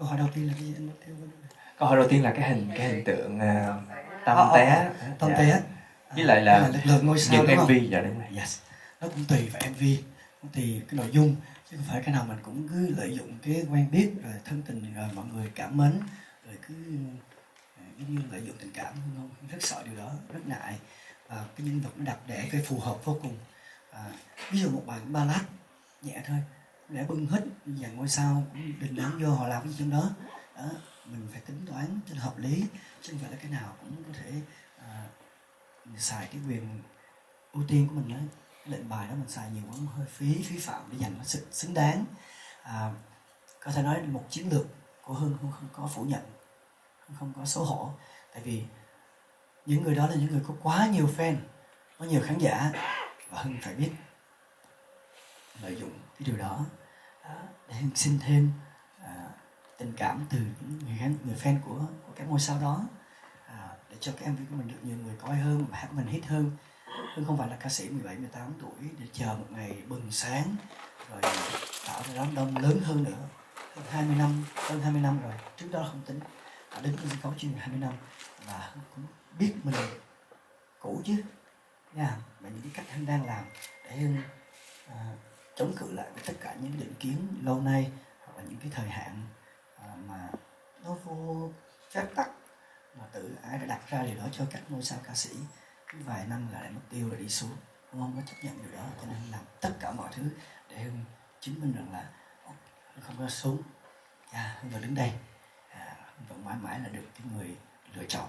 Câu hỏi đầu tiên là cái gì anh nói theo? Câu hỏi đầu tiên là cái hình tượng Tâm Té. Tâm Té. Với lại là lực lượng ngôi sao những đúng MV. không? Dạ đúng rồi. Yes. Nó cũng tùy vào MV, cũng tùy cái nội dung, chứ không phải cái nào mình cũng cứ lợi dụng cái quen biết rồi thân tình rồi mọi người cảm mến rồi cứ giống như lợi dụng tình cảm, không rất sợ điều đó, rất ngại. Và cái nhân vật nó đặt để cái phù hợp vô cùng. Ví dụ một bài ballad nhẹ thôi để bưng hết dàn ngôi sao cũng đình đám vô họ làm cái gì trong đó. Mình phải tính toán cho nó hợp lý, chứ không phải là cái nào cũng có thể mình xài cái quyền ưu tiên của mình đó. Cái lệnh bài đó mình xài nhiều quá hơi phí phạm để dành nó xứng đáng. Có thể nói là một chiến lược của Hưng không có phủ nhận, không có xấu hổ, tại vì những người đó là những người có quá nhiều fan, có nhiều khán giả, và Hưng phải biết lợi dụng cái điều đó để Hưng xin thêm tình cảm từ những người fan của các ngôi sao đó, để cho cái MV của mình được nhiều người coi hơn, và hát mình hit hơn. Hưng không phải là ca sĩ 17, 18 tuổi để chờ một ngày bừng sáng rồi tạo ra đám đông lớn hơn nữa. Hơn 20 năm rồi, trước đó không tính, đứng trên sân khấu chuyên 20 năm, và Hưng cũng biết mình cũ chứ nha, và những cái cách Hưng đang làm để Hưng chống cự lại với tất cả những định kiến lâu nay, hoặc là những cái thời hạn mà nó vô phép tắc mà tự ai đã đặt ra điều đó cho các ngôi sao ca sĩ. Cứ vài năm lại mất tiêu rồi đi xuống, không có chấp nhận điều đó, cho nên làm tất cả mọi thứ để Hưng chứng minh rằng là Hưng không có xuống, Hưng vẫn đứng đây, Hưng vẫn mãi mãi là được cái người lựa chọn.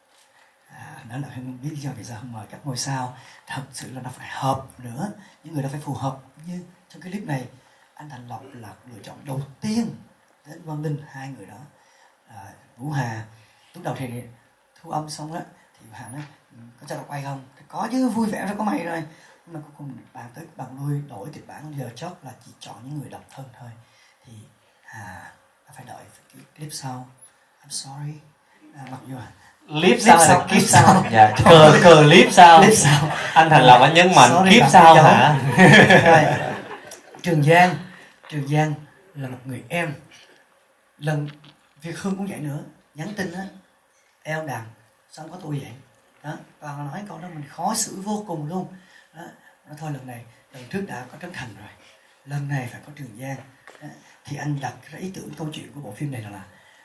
Đó là Hưng biết lý do vì sao Hưng mời các ngôi sao, thật sự là nó phải hợp nữa, những người đó phải phù hợp. Như trong cái clip này, anh Thành Lộc là lựa chọn đầu tiên đến Văn Linh, hai người đó. Vũ Hà lúc đầu thì thu âm xong đó thì Vũ Hà nói có cho tao quay không? Thì có chứ, vui vẻ rồi, có mày rồi. Nhưng mà cuối cùng bàn tới bàn lui đổi kịch bản, giờ chót là chỉ chọn những người độc thân thôi. Thì phải đợi cái clip sau. I'm sorry. Mặc dù Clip sau. Dạ, clip sau. Anh Thành Lộc anh nhấn mạnh clip sau hả? Rồi. Trường Giang là một người em. Lần Việt Hương cũng vậy nữa, nhắn tin á, eo đàn xong có tôi vậy đó, và nói câu đó mình khó xử vô cùng luôn đó. Nói thôi lần trước đã có Trấn Thành rồi, lần này phải có Trường Giang đó. Thì anh đặt ra ý tưởng câu chuyện của bộ phim này là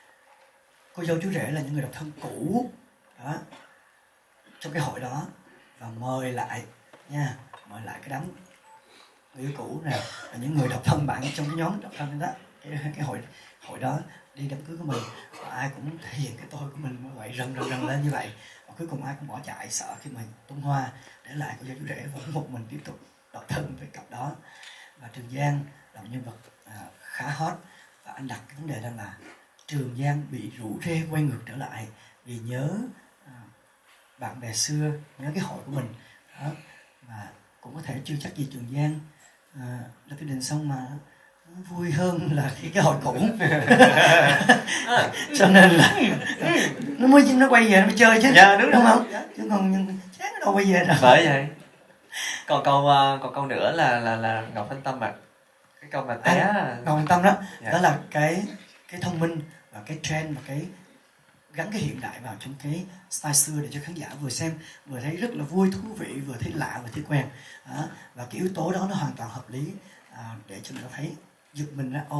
cô dâu chú rể là những người độc thân cũ đó trong cái hội đó, và mời lại cái đám người yêu cũ này và những người độc thân bạn trong cái nhóm độc thân đó, cái hội đó đi đám cưới của mình, và ai cũng thể hiện cái tôi của mình như vậy, rần lên như vậy, và cuối cùng ai cũng bỏ chạy sợ khi mình tung hoa, để lại cô dâu chú rể vẫn một mình tiếp tục độc thân với cặp đó. Và Trường Giang là một nhân vật khá hot, và anh đặt cái vấn đề rằng là Trường Giang bị rủ rê quay ngược trở lại vì nhớ bạn bè xưa, nhớ cái hội của mình đó. Và cũng có thể chưa chắc gì Trường Giang là cái định xong mà vui hơn là cái hội cũ. Cho nên là nó quay về nó mới chơi chứ. Dạ, đúng không? Chứ còn chán nó đâu quay về đâu. Bởi vậy. Còn câu nữa là Ngọc Thanh Tâm ạ. Cái câu mà té Ngọc Thanh Tâm đó, dạ. Đó là cái thông minh và cái trend và cái gắn cái hiện đại vào trong cái style xưa để cho khán giả vừa xem vừa thấy rất là vui, thú vị, vừa thấy lạ, vừa thấy quen đó. Và cái yếu tố đó nó hoàn toàn hợp lý để cho người ta thấy giật mình ra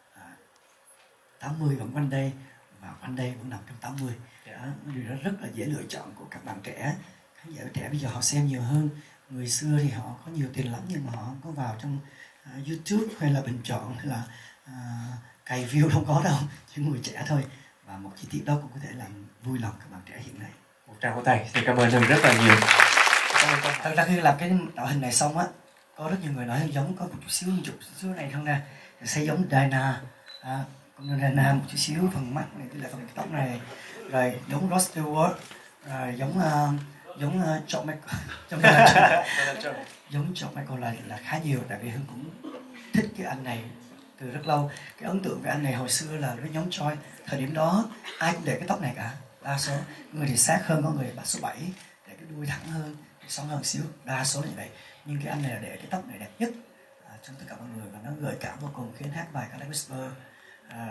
80 vẫn quanh đây, và quanh đây vẫn nằm trong 80 đó. Điều đó rất là dễ lựa chọn của các bạn trẻ. Khán giả trẻ bây giờ họ xem nhiều hơn. Người xưa thì họ có nhiều tiền lắm nhưng mà họ không có vào trong YouTube hay là bình chọn hay là cày view, không có đâu, chỉ người trẻ thôi. Và một chi tiết đó cũng có thể làm vui lòng các bạn trẻ hiện nay. Một tràng vỗ tay. Xin cảm ơn Hưng rất là nhiều. Thật ra khi làm cái tạo hình này xong á, có rất nhiều người nói giống có một chút xíu này không nè, sẽ giống Diana, cũng Diana một chút xíu phần mắt này, tức là phần tóc này, rồi giống Rod Stewart, rồi giống John Michael, giống John Michael là khá nhiều, tại vì Hưng cũng thích cái anh này từ rất lâu. Cái ấn tượng về anh này hồi xưa là với nhóm Choi, thời điểm đó ai cũng để cái tóc này cả, đa số người thì sát hơn, có người bắt số 7 để cái đuôi thẳng hơn, sống hơn xíu, đa số như vậy. Nhưng cái anh này là để cái tóc này đẹp nhất trong tất cả mọi người, và nó gợi cảm vô cùng khi anh hát bài Careless Whisper.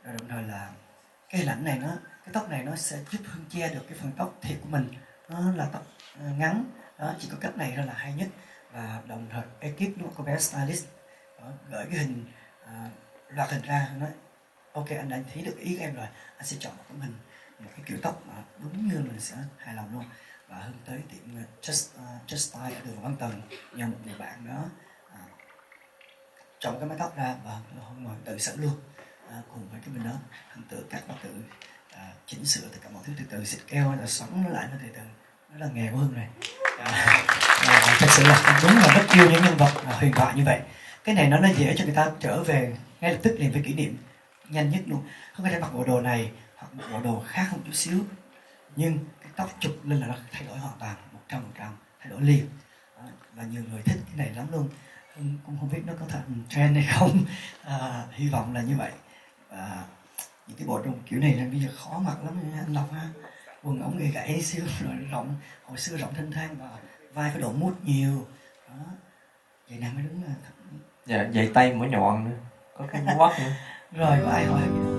rồi đồng thời là cái hình ảnh này cái tóc này nó sẽ giúp Hương che được cái phần tóc thiệt của mình, nó là tóc ngắn đó, chỉ có cách này thôi là hay nhất. Và đồng thời ekip của cô bé stylist đó, gửi cái hình loạt hình ra, nói ok anh đã thấy được ý của em rồi, anh sẽ chọn một tấm hình, một cái kiểu tóc mà đúng như mình sẽ hài lòng luôn. Và Hương tới tiệm Just Style ở đường Văn Tần, nhờ một người bạn đó chọn cái mái tóc ra, và Hương ngồi tự sẵn luôn, cùng với cái bên đó Hương tự cắt và tự chỉnh sửa tất cả mọi thứ, từ từ xịt keo rồi xoắn nó lại, nó từ từ, đó là nghề của Hương này. Thật sự là đúng là rất yêu những nhân vật huyền thoại như vậy. Cái này nó dễ cho người ta trở về ngay lập tức liền với kỷ niệm nhanh nhất luôn. Không có thể mặc bộ đồ này hoặc một bộ đồ khác một chút xíu, nhưng cái tóc chụp lên là nó thay đổi hoàn toàn 100%, thay đổi liền. Và nhiều người thích cái này lắm luôn. Cũng không biết nó có thành trend hay không, hy vọng là như vậy. Những cái bộ đồ kiểu này là bây giờ khó mặc lắm anh Lộc ha. Quần ống gầy gãy xíu rồi rộng, hồi xưa rộng thênh thang và vai có độ mút nhiều đó, vậy nào mới đúng là dạ, vậy tay mũi nhọn nữa, có cái quắc nữa. Rồi có ai hỏi